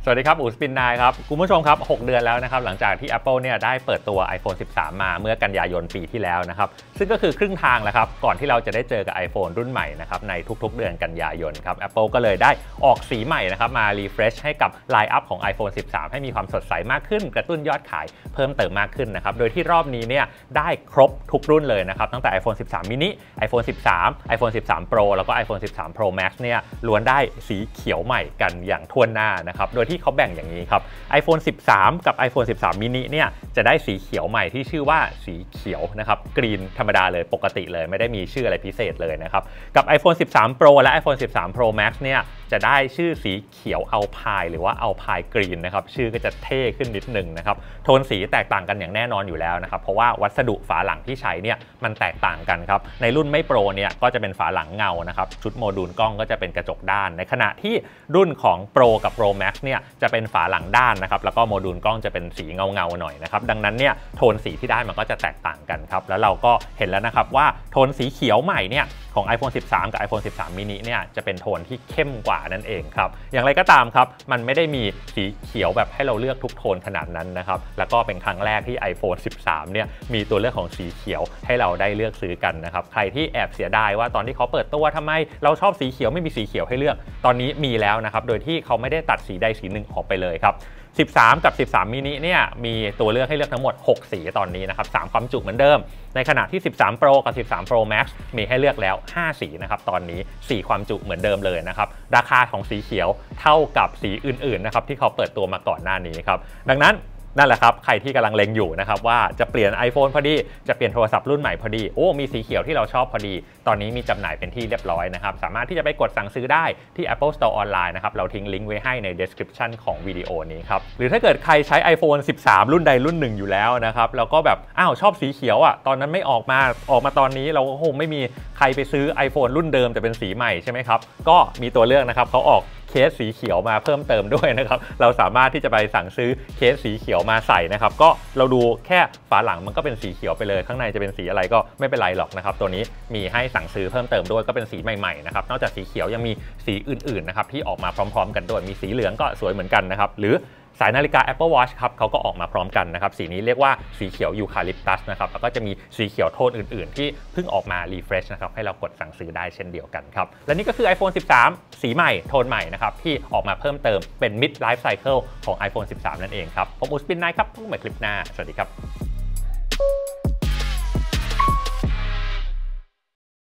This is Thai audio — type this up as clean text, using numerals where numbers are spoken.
วัสดีครับอู๋สปินนายครับคุณผู้ชมครับ6 เดือนแล้วนะครับหลังจากที่ Apple เนี่ยได้เปิดตัว iPhone 13 มาเมื่อกันยายนปีที่แล้วนะครับซึ่งก็คือครึ่งทางแล้วครับก่อนที่เราจะได้เจอกับ iPhone รุ่นใหม่นะครับในทุกๆเดือนกันยายนครับ Apple ก็เลยได้ออกสีใหม่นะครับมา refresh ให้กับ line up ของ iPhone 13 ให้มีความสดใสมากขึ้นกระตุ้นยอดขายเพิ่มเติมมากขึ้นนะครับโดยที่รอบนี้เนี่ยได้ครบทุกรุ่นเลยนะครับตั้งแต่ iPhone 13 mini iPhone 13 iPhone 13 Pro แล้วก็ iPhone 13 Pro Max เนี่ยล้วนได้สีเขียวใหม่กันอย่างทั่วหน้านะครับโดยที่เขาแบ่งอย่างนี้ครับ iPhone 13 กับ iPhone 13 mini เนี่ยจะได้สีเขียวใหม่ที่ชื่อว่าสีเขียวนะครับกรีนธรรมดาเลยปกติเลยไม่ได้มีชื่ออะไรพิเศษเลยนะครับกับ iPhone 13 Pro และ iPhone 13 Pro Max เนี่ยจะได้ชื่อสีเขียวอัลพายหรือว่าอัลพายกรีนนะครับชื่อก็จะเท่ขึ้นนิดนึงนะครับโทนสีแตกต่างกันอย่างแน่นอนอยู่แล้วนะครับเพราะว่าวัสดุฝาหลังที่ใช้เนี่ยมันแตกต่างกันครับในรุ่นไม่โปรเนี่ยก็จะเป็นฝาหลังเงานะครับชุดโมดูลกล้องก็จะเป็นกระจกด้านในขณะที่รุ่นของ Pro กับ Pro Max เนี่ยจะเป็นฝาหลังด้านนะครับแล้วก็โมดูลกล้องจะเป็นสีเงาหน่อยนะครับดังนั้นเนี่ยโทนสีที่ได้มันก็จะแตกต่างกันครับแล้วเราก็เห็นแล้วนะครับว่าโทนสีเขียวใหม่เนี่ยของ iPhone 13 กับ iPhone 13 mini เนี่ยจะเป็นโทนที่เข้มกว่านั่นเองครับอย่างไรก็ตามครับมันไม่ได้มีสีเขียวแบบให้เราเลือกทุกโทนขนาดนั้นนะครับแล้วก็เป็นครั้งแรกที่ iPhone 13 เนี่ยมีตัวเลือกของสีเขียวให้เราได้เลือกซื้อกันนะครับใครที่แอบเสียดายว่าตอนที่เขาเปิดตัวทำไมเราชอบสีเขียวไม่มีสีเขียวให้เลือกตอนนี้มีแล้วนะครับโดยที่เขาไม่ได้ตัดสีใดสีหนึ่งออกไปเลยครับ13 กับ 13 มินิเนี่ยมีตัวเลือกให้เลือกทั้งหมด6สีตอนนี้นะครับ3ความจุเหมือนเดิมในขณะที่13 Pro กับ13 Pro Max มีให้เลือกแล้ว5สีนะครับตอนนี้4ความจุเหมือนเดิมเลยนะครับราคาของสีเขียวเท่ากับสีอื่นๆนะครับที่เขาเปิดตัวมาก่อนหน้านี้ครับดังนั้นนั่นแหละครับใครที่กำลังเล็งอยู่นะครับว่าจะเปลี่ยน iPhone พอดีจะเปลี่ยนโทรศัพท์รุ่นใหม่พอดีโอ้มีสีเขียวที่เราชอบพอดีตอนนี้มีจำหน่ายเป็นที่เรียบร้อยนะครับสามารถที่จะไปกดสั่งซื้อได้ที่ Apple Store ออนไลน์นะครับเราทิ้งลิงก์ไว้ให้ใน description ของวิดีโอนี้ครับหรือถ้าเกิดใครใช้ iPhone 13 รุ่นใดรุ่นหนึ่งอยู่แล้วนะครับแล้วก็แบบชอบสีเขียวอ่ะตอนนั้นไม่ออกมาตอนนี้เราก็คงไม่มีใครไปซื้อ iPhone รุ่นเดิมแต่เป็นสีใหม่ใช่ไหมครับก็มีตัวเลือกนะครับเขาออกเคสสีเขียวมาเพิ่มเติมด้วยนะครับเราสามารถที่จะไปสั่งซื้อเคสสีเขียวมาใส่นะครับก็เราดูแค่ฝาหลังมันก็เป็นสีเขียวไปเลยข้างในจะเป็นสีอะไรก็ไม่เป็นไรหรอกนะครับตัวนี้มีให้สั่งซื้อเพิ่มเติมด้วยก็เป็นสีใหม่ๆนะครับนอกจากสีเขียวยังมีสีอื่นๆนะครับที่ออกมาพร้อมๆกันด้วยมีสีเหลืองก็สวยเหมือนกันนะครับหรือสายนาฬิกา Apple Watch ครับเขาก็ออกมาพร้อมกันนะครับสีนี้เรียกว่าสีเขียวยูคาลิปตัสนะครับแล้วก็จะมีสีเขียวโทนอื่นๆที่เพิ่งออกมา refresh นะครับให้เรากดสั่งซื้อได้เช่นเดียวกันครับและนี่ก็คือ iPhone 13 สีใหม่โทนใหม่นะครับที่ออกมาเพิ่มเติมเป็น mid life cycle ของ iPhone 13 นั่นเองครับผมอู๋สปินนายครับพบกันใหม่คลิปหน้าสวัสดีครับ